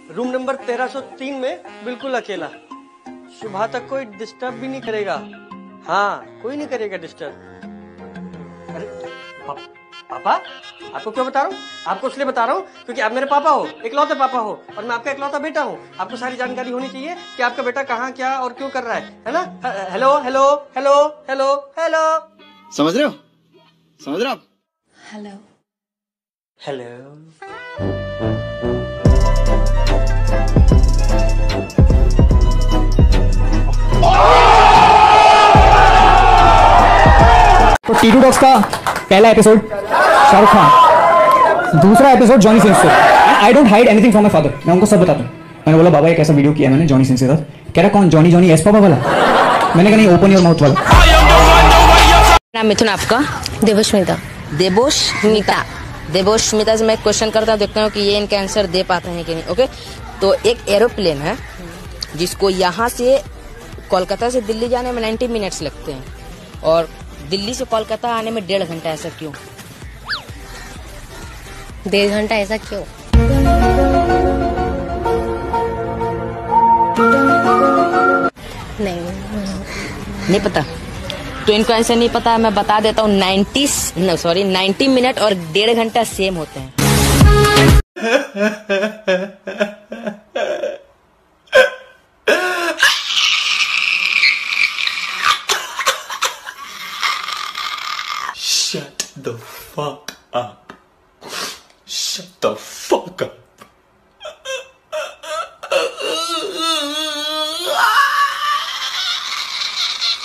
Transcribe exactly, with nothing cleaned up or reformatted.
Room number तेरह सौ तीन में बिल्कुल अकेला। सुबह तक कोई डिस्टर्ब भी नहीं करेगा। हाँ, कोई नहीं करेगा डिस्टर्ब। अरे पा, पापा, आपको क्यों बता रहा हूँ? आपको इसलिए बता रहा हूँ क्योंकि आप मेरे पापा हो, इकलौते पापा हो, और मैं आपका इकलौता बेटा हूँ। आपको सारी जानकारी होनी चाहिए कि आपका बेटा कहाँ, क्या और क्यों कर रहा है, है ना? Hello hello hello hello hello, समझ रहे हो? समझ रहे हो आप? Hello hello. तो टीटू डॉग्स का पहला एपिसोड शाहरुख खान, दूसरा एपिसोड जॉनी सिंह से। I don't hide anything from my father, मैं उनको सब बताता हूँ। मैंने बोला बाबा एक ऐसा वीडियो किया मैंने जॉनी सिंह के साथ। कह रहा कौन? जॉनी जॉनी एस पापा वाला? मैंने कहा नहीं, ओपन योर माउथ वाला। नाम मिथुन आपका? देवोष्मिता। देवोष्मिता। देवोष्मिता से मैं क्वेश्चन करता हूँ, देखता हूँ कि ये इनका आंसर दे पाते हैं कि नहीं। ओके, तो एक एरोप्लेन है जिसको यहाँ से कोलकाता से दिल्ली जाने में नाइन्टी मिनट्स लगते हैं और दिल्ली से कोलकाता आने में डेढ़ घंटा, ऐसा क्यों? डेढ़ घंटा ऐसा क्यों? नहीं नहीं पता? तो इनको आंसर नहीं पता, मैं बता देता हूँ। Ninety no sorry ninety minute और डेढ़ घंटा सेम होते हैं। Shut the fuck up. Shut the fuck up.